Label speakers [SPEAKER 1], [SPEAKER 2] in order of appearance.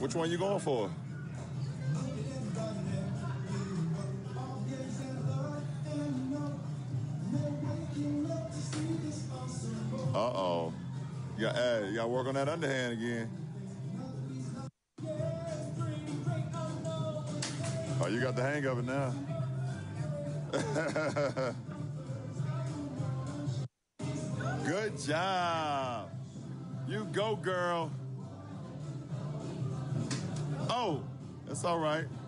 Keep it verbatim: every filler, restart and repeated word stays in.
[SPEAKER 1] Which one you going for? Uh-oh. You got, uh, you got to work on that underhand again. Oh, you got the hang of it now. Good job. You go, girl. Oh, that's all right.